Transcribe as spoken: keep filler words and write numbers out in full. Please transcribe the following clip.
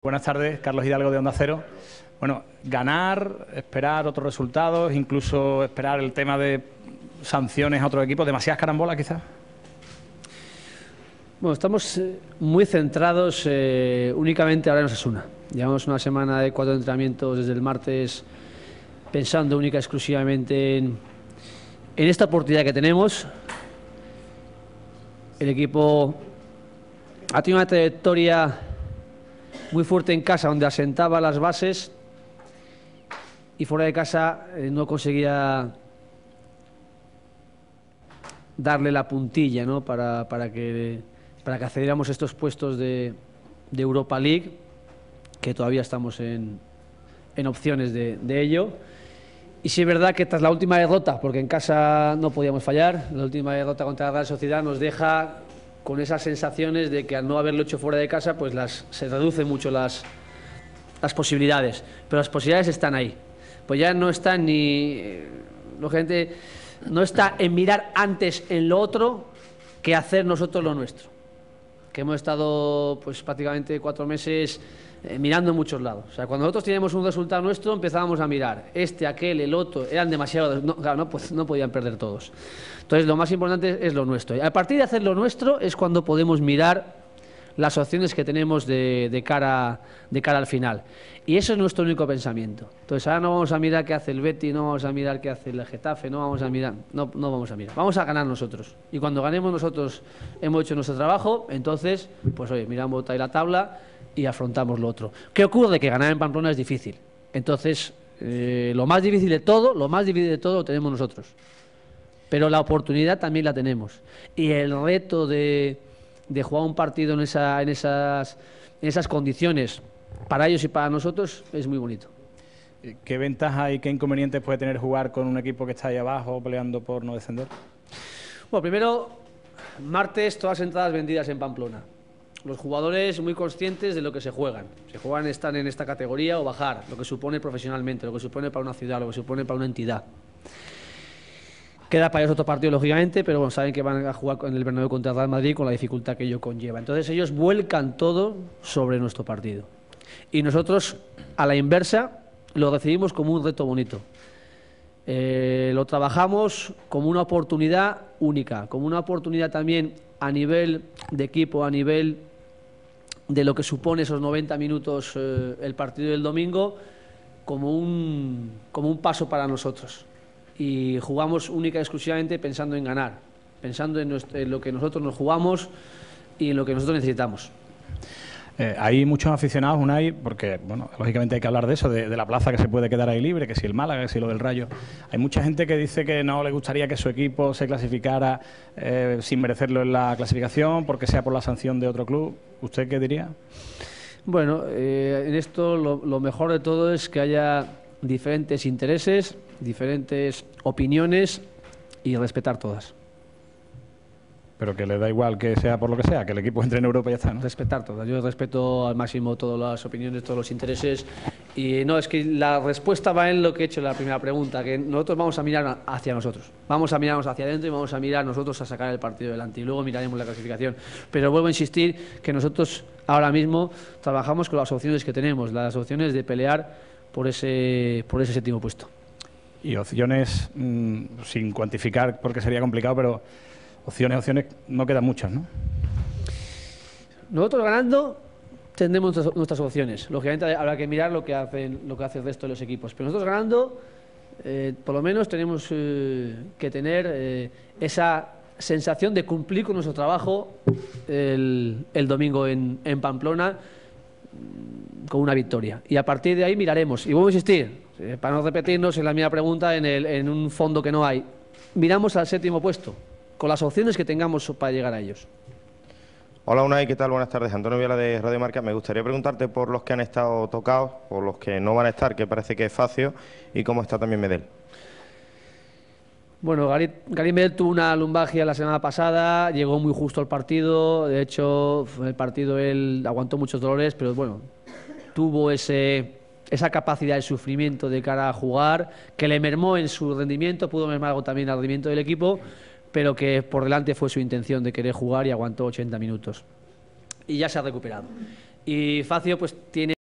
Buenas tardes, Carlos Hidalgo de Onda Cero. Bueno, ganar, esperar otros resultados, incluso esperar el tema de sanciones a otros equipos, ¿demasiadas carambolas quizás? Bueno, estamos muy centrados eh, únicamente ahora en Osasuna. Llevamos una semana de cuatro entrenamientos desde el martes pensando única y exclusivamente en, en esta oportunidad que tenemos. El equipo ha tenido una trayectoria muy fuerte en casa, donde asentaba las bases, y fuera de casa eh, no conseguía darle la puntilla, ¿no? para, para, que, para que accediéramos a estos puestos de, de Europa League, que todavía estamos en, en opciones de, de ello. Y sí es verdad que tras la última derrota, porque en casa no podíamos fallar, la última derrota contra la Real Sociedad nos deja con esas sensaciones de que al no haberlo hecho fuera de casa, pues las, se reducen mucho las, las posibilidades. Pero las posibilidades están ahí. Pues ya no están ni... Lógicamente, no está en mirar antes en lo otro que hacer nosotros lo nuestro. Que hemos estado pues prácticamente cuatro meses eh, mirando en muchos lados. O sea, cuando nosotros teníamos un resultado nuestro, empezábamos a mirar. Este, aquel, el otro, eran demasiados. No, claro, no, pues, no podían perder todos. Entonces, lo más importante es lo nuestro. Y a partir de hacer lo nuestro es cuando podemos mirar las opciones que tenemos de, de, cara, de cara al final. Y eso es nuestro único pensamiento. Entonces, ahora no vamos a mirar qué hace el Betis, no vamos a mirar qué hace el Getafe, no vamos a mirar, no, no vamos a mirar. Vamos a ganar nosotros. Y cuando ganemos nosotros, hemos hecho nuestro trabajo, entonces, pues oye, miramos ahí la tabla y afrontamos lo otro. ¿Qué ocurre? Que ganar en Pamplona es difícil. Entonces, eh, lo más difícil de todo, lo más difícil de todo lo tenemos nosotros. Pero la oportunidad también la tenemos. Y el reto de, de jugar un partido en, esa, en, esas, en esas condiciones, para ellos y para nosotros, es muy bonito. ¿Qué ventajas y qué inconvenientes puede tener jugar con un equipo que está ahí abajo peleando por no descender? Bueno, primero, martes, todas entradas vendidas en Pamplona. Los jugadores muy conscientes de lo que se juegan. Se juegan, están en esta categoría o bajar, lo que supone profesionalmente, lo que supone para una ciudad, lo que supone para una entidad. Queda para ellos otro partido, lógicamente, pero bueno, saben que van a jugar en el Bernabéu contra el Real Madrid con la dificultad que ello conlleva. Entonces ellos vuelcan todo sobre nuestro partido. Y nosotros, a la inversa, lo recibimos como un reto bonito. Eh, lo trabajamos como una oportunidad única, como una oportunidad también a nivel de equipo, a nivel de lo que supone esos noventa minutos eh, el partido del domingo, como un, como un paso para nosotros. Y jugamos única y exclusivamente pensando en ganar, pensando en, nuestro, en lo que nosotros nos jugamos y en lo que nosotros necesitamos. Eh, hay muchos aficionados, Unai, porque, bueno, lógicamente hay que hablar de eso, de, de la plaza que se puede quedar ahí libre, que si el Málaga, que si lo del Rayo. Hay mucha gente que dice que no le gustaría que su equipo se clasificara eh, sin merecerlo en la clasificación, porque sea por la sanción de otro club. ¿Usted qué diría? Bueno, eh, en esto lo, lo mejor de todo es que haya diferentes intereses, diferentes opiniones y respetar todas. Pero que le da igual que sea por lo que sea, que el equipo entre en Europa y ya está, ¿no? Respetar todas. Yo respeto al máximo todas las opiniones, todos los intereses. Y no, es que la respuesta va en lo que he hecho en la primera pregunta, que nosotros vamos a mirar hacia nosotros. Vamos a mirarnos hacia adentro y vamos a mirar nosotros a sacar el partido delante. Y luego miraremos la clasificación. Pero vuelvo a insistir que nosotros ahora mismo trabajamos con las opciones que tenemos, las opciones de pelear por ese, por ese séptimo puesto. Y opciones, mmm, sin cuantificar porque sería complicado, pero opciones, opciones no quedan muchas, ¿no? Nosotros ganando tendremos nuestras, nuestras opciones. Lógicamente habrá que mirar lo que hacen, lo que hace el resto de los equipos. Pero nosotros ganando, eh, por lo menos tenemos eh, que tener eh, esa sensación de cumplir con nuestro trabajo el, el domingo en, en Pamplona con una victoria. Y a partir de ahí miraremos. Y vuelvo a insistir, eh, para no repetirnos en la misma pregunta, en, el, en un fondo que no hay. Miramos al séptimo puesto, con las opciones que tengamos para llegar a ellos. Hola Unai, ¿qué tal? Buenas tardes. Antonio Viala de Radio Marca. Me gustaría preguntarte por los que han estado tocados, por los que no van a estar, que parece que es Facio, y cómo está también Medel. Bueno, Gary, Gary Medel tuvo una lumbalgia la semana pasada, llegó muy justo al partido, de hecho en el partido él aguantó muchos dolores, pero bueno, tuvo ese, esa capacidad de sufrimiento de cara a jugar, que le mermó en su rendimiento, pudo mermar algo también al rendimiento del equipo, pero que por delante fue su intención de querer jugar y aguantó ochenta minutos. Y ya se ha recuperado. Y Facio pues tiene